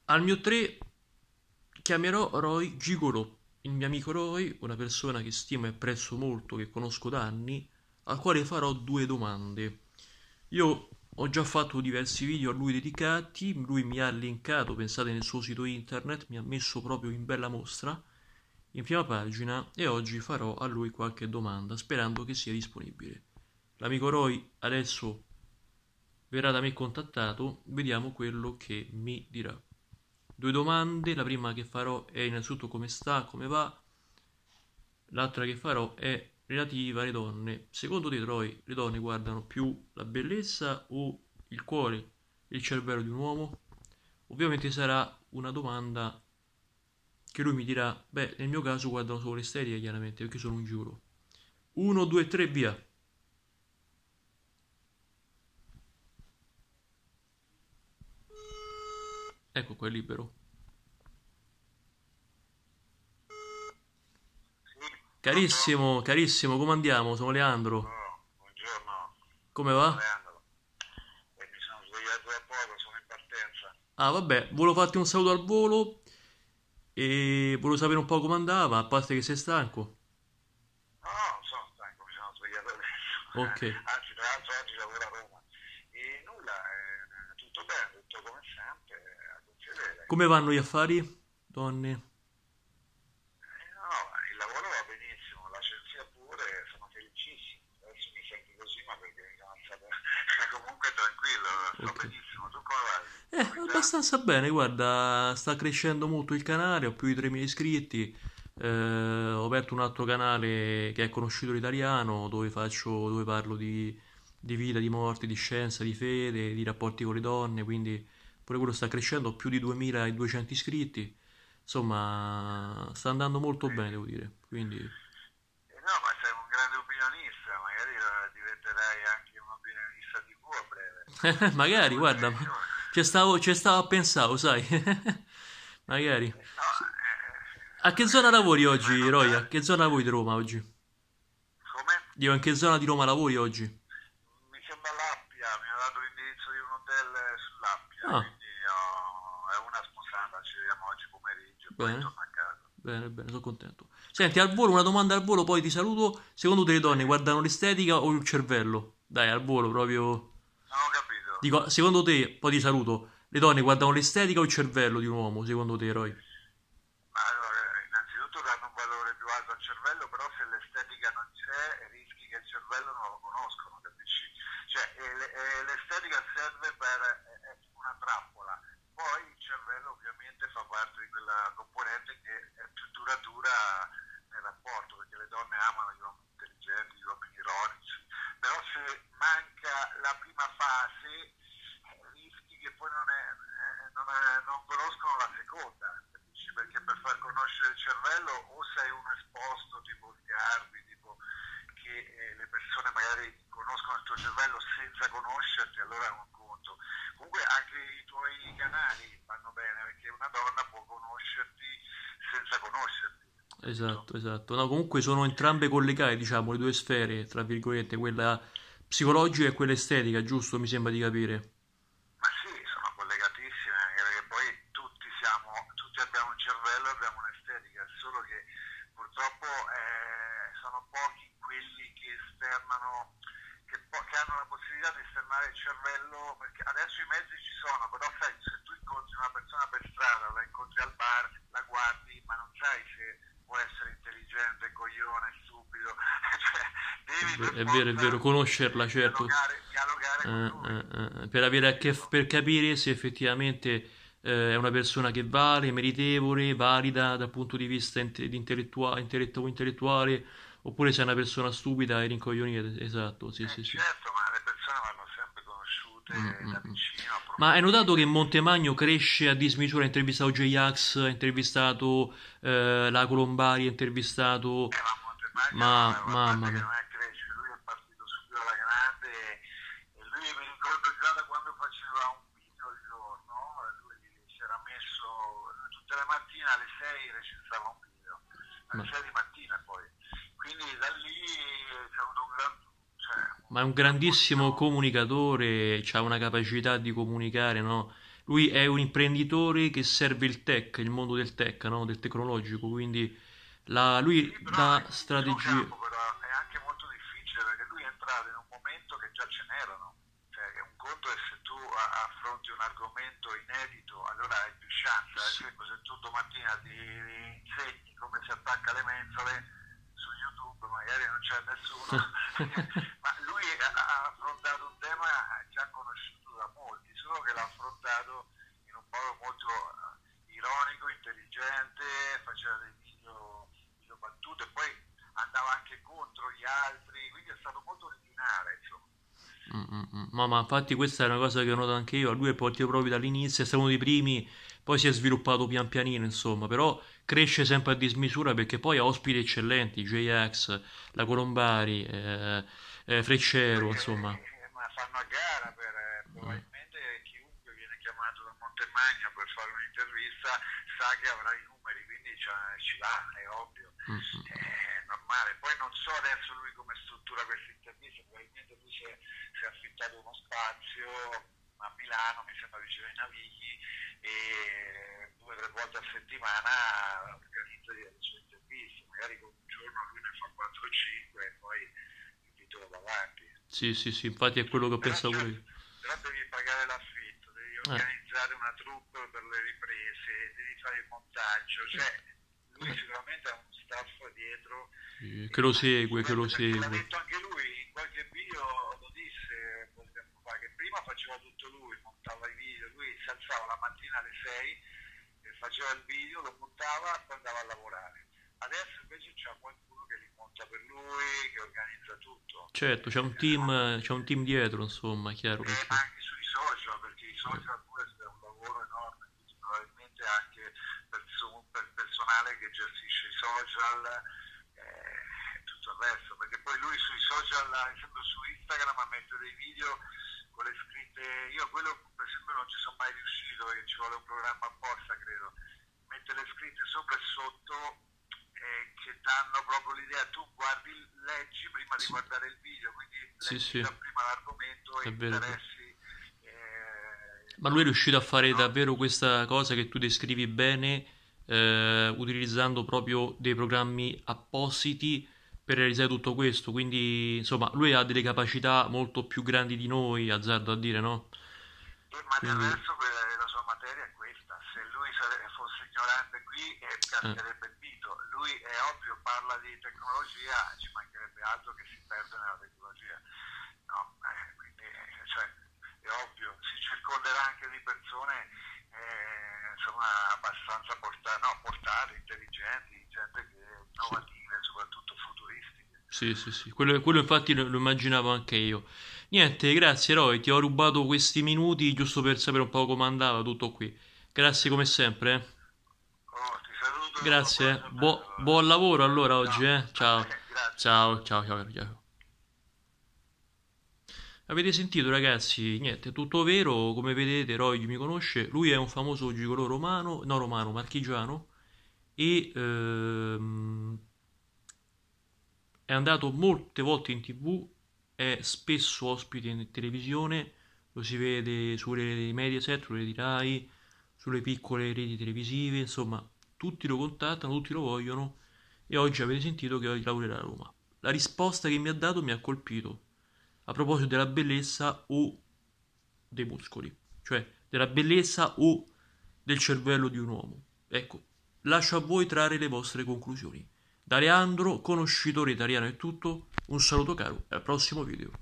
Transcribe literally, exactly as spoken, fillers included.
Al mio tre chiamerò Roy Gigolo, il mio amico Roy, una persona che stimo e apprezzo molto, che conosco da anni, al quale farò due domande. Io ho già fatto diversi video a lui dedicati, lui mi ha linkato, pensate nel suo sito internet, mi ha messo proprio in bella mostra, in prima pagina, e oggi farò a lui qualche domanda, sperando che sia disponibile. L'amico Roy adesso verrà da me contattato, vediamo quello che mi dirà. Due domande, la prima che farò è innanzitutto come sta, come va, l'altra che farò è relativa alle donne. Secondo te, Troy, le donne guardano più la bellezza o il cuore e il cervello di un uomo? Ovviamente sarà una domanda che lui mi dirà, beh, nel mio caso guardano solo l'estetica, chiaramente, perché sono un giuro. Uno, due, tre, via. Ecco qua, è libero. Sì, pronto? Carissimo, carissimo, come andiamo? Sono Leandro. Oh, buongiorno, Come sono va? Leandro e mi sono svegliato da poco, sono in partenza. Ah, vabbè, volevo farti un saluto al volo e volevo sapere un po' come andava, a parte che sei stanco. No, no, non sono stanco, mi sono svegliato adesso. Ok. Anzi, tra l'altro oggi lavoro a Roma. E nulla, eh, tutto bene, tutto come sempre, a gonfie vele. Come vanno gli affari, donne? Eh, no, no, il lavoro va benissimo, l'agenzia pure, sono felicissimo. Adesso mi sento così, ma perché mi sono alzato comunque tranquillo, sto Ok. benissimo. Tu come vai? Eh, Novità? abbastanza bene, guarda, sta crescendo molto il canale, ho più di tremila iscritti, eh, ho aperto un altro canale che è Conosciuto l'Italiano, dove faccio, dove parlo di, di vita, di morte, di scienza, di fede, di rapporti con le donne, quindi pure quello sta crescendo, ho più di duemiladuecento iscritti, insomma, sta andando molto bene, devo dire, quindi Eh no, ma sei un grande opinionista, magari eh, diventerai anche un opinionista T V a breve. magari, Sarebbe una guarda, ma televisione. ci stavo, ci stavo a pensare, sai, magari. Eh, no, A che eh, zona lavori mi fai oggi, Roy? A notare. che zona lavori di Roma oggi? Come? Dico, in che zona di Roma lavori oggi? Mi sembra l'Appia, mi ha dato l'indirizzo di un hotel eh, sull'Appia, Ah, quindi oh, è una sposata, ci vediamo oggi pomeriggio e poi bene, torno a casa. bene, bene, sono contento. Senti, al volo, una domanda al volo, poi ti saluto. Secondo te le Sì, donne guardano l'estetica o il cervello? Dai, al volo, proprio... non ho capito. Dico, secondo te, poi ti saluto, le donne guardano l'estetica o il cervello di un uomo, secondo te, Roy? Ma allora, innanzitutto danno un valore più alto al cervello, però se l'estetica non c'è, rischi che il cervello non lo conoscono, capisci? Cioè, e le- e l'estetica serve per, è è tipo una trappola, poi il cervello ovviamente fa parte di quella componente che è più duratura nel rapporto, perché le donne amano gli uomini intelligenti, gli uomini ironici, però se manca la prima fase, eh, rischi che poi non, è, eh, non, è- non conoscono la seconda, capisci? Perché per far conoscere il cervello o sei uno esposto tipo Sgarbi, tipo che eh, le persone magari conoscono il tuo cervello senza conoscerti, allora è un conto. Comunque anche i tuoi canali vanno bene perché una donna può conoscerti senza conoscerti, capito? Esatto, esatto. No, comunque sono entrambe collegate, diciamo, le due sfere, tra virgolette, quella psicologica e quella estetica, giusto? Mi sembra di capire. Ma sì, sono collegatissime, anche perché poi tutti siamo, tutti abbiamo un cervello e abbiamo un'estetica, solo che purtroppo eh, sono pochi quelli che esternano, che, po- che hanno la possibilità di esternare il cervello, perché adesso i mezzi ci sono, però sai, se tu incontri una persona per strada, la incontri al bar, la guardi, ma non sai se può essere intelligente, coglione, stupido, cioè È devi ve- per è vero, è forza vero, conoscerla, eh, certo. dialogare, dialogare con Eh, lui, eh, eh, per avere a che f- capito? per capire se effettivamente eh, è una persona che vale, meritevole, valida dal punto di vista inte- di intellettua- intelletto- intellettuale, oppure se è una persona stupida e rincoglionita. Esatto, sì, Eh sì, sì. certo, ma le persone vanno sempre Mm, conosciute mm, da mm. vicino, Ma hai notato che approfondite. Montemagno cresce a dismisura? Ha intervistato J-Ax, ha intervistato eh, la Colombari, ha intervistato... Eh, ma Montemagno, Ma, eh, a mamma parte che mia. non è cresce, lui è partito subito alla grande e lui mi ricordo già da quando faceva un video al giorno, lui si era messo, lui tutte le mattine alle sei recensava un video, alle Ma... sei di mattina poi. Quindi da lì c'è avuto un gran, cioè, Ma è un un gran grandissimo bottino. comunicatore, ha una capacità di comunicare, no? lui è un imprenditore che serve il tech, il mondo del tech, no? Del tecnologico, quindi la- lui Sì, però dà è il suo strategie. campo, però è anche molto difficile perché lui è entrato in un momento che già ce n'erano. Cioè, che un conto è se tu a- affronti un argomento inedito, allora hai più chance. Ad Sì. esempio, se tu domattina ti insegni come si attacca le mensole su YouTube, magari non c'è nessuno, ma lui ha, ha affrontato un tema già conosciuto da molti, solo che l'ha affrontato in un modo molto eh, ironico, intelligente, faceva dei video, video battute, e poi andava anche contro gli altri, quindi è stato molto originale, insomma. Mm, mm, mm. Ma, ma infatti questa è una cosa che ho notato anche io, a lui è partito proprio dall'inizio, è stato uno dei primi, poi si è sviluppato pian pianino, insomma, però cresce sempre a dismisura perché poi ha ospiti eccellenti, J X, la Colombari, eh, eh, Freccero, insomma. Eh, ma fanno a gara per eh, Mm, probabilmente chiunque viene chiamato da Montemagno per fare un'intervista sa che avrà i numeri, quindi cioè, ci va, è ovvio, mm, mm. è normale. Poi non so adesso lui come struttura questa intervista, probabilmente lui si è, si è affittato uno spazio a Milano, mi sembra vicino ai Navigli, e due o tre volte a settimana organizza le sue interviste, magari con un giorno lui ne fa quattro o cinque e poi invito davanti. Sì, sì, sì, infatti è quello che ho Però, pensato pure cioè, io. però devi pagare l'affitto, devi Eh, organizzare una troupe per le riprese, devi fare il montaggio, cioè lui eh, sicuramente ha un staff dietro sì, che e lo una segue, che lo consulenza, perché l'ha segue. detto anche lui, in qualche video lo disse un po' di tempo fa, che prima faceva tutto lui, montava i video, lui si alzava la mattina alle sei e faceva il video, lo montava e poi andava a lavorare. Adesso invece c'è qualcuno che li monta per lui, che organizza tutto. Certo, c'è un team, c'è un team dietro, insomma, è chiaro Eh, ma perché. anche sui social, perché i Eh, social pure è un lavoro enorme, quindi probabilmente anche perso- per personale che gestisce i social eh, e tutto il resto, perché poi lui sui social, ad esempio su Instagram, mette dei video con le scritte, io quello per esempio non ci sono mai riuscito perché ci vuole un programma apposta, credo, mette le scritte sopra e sotto eh, che danno proprio l'idea, tu guardi, leggi prima di sì, guardare il video, quindi sì, leggi sì, da prima l'argomento e è vero, è vero. interessi eh, Ma lui è riuscito a fare no? davvero questa cosa che tu descrivi bene, eh, utilizzando proprio dei programmi appositi per realizzare tutto questo. Quindi, insomma, lui ha delle capacità molto più grandi di noi, azzardo a dire, no? E, ma del Quindi, resto que- la sua materia è questa, se lui sare- fosse ignorante qui eh, eh, cascherebbe il dito, lui è ovvio parla di tecnologia, ci mancherebbe altro che si perde nella tecnologia, no? Eh, quindi eh, cioè, è ovvio, si circonderà anche di persone eh, insomma abbastanza portate, no, portate, intelligenti, gente che sì. innovative, soprattutto futuristiche. Sì, sì, sì, quello, quello infatti lo, lo immaginavo anche io. Niente, grazie Roy, ti ho rubato questi minuti giusto per sapere un po' come andava tutto qui. Grazie come sempre, eh. Oh, ti saluto, Grazie, buona eh. giornata Buo- allora. buon lavoro allora oggi, Ciao, eh. a Ciao, te, grazie. ciao, ciao, ciao, ciao. Avete sentito ragazzi? Niente, tutto vero, come vedete Roy mi conosce, lui è un famoso gigolò romano, no romano, marchigiano e ehm, è andato molte volte in tv, è spesso ospite in televisione, lo si vede sulle Mediaset, sulle reti Rai, sulle piccole reti televisive, insomma, tutti lo contattano, tutti lo vogliono e oggi avete sentito che oggi lavorerà a Roma. La risposta che mi ha dato mi ha colpito a proposito della bellezza o dei muscoli, cioè della bellezza o del cervello di un uomo. Ecco, lascio a voi trarre le vostre conclusioni. Da Leandro, conoscitore italiano è tutto, un saluto caro e al prossimo video.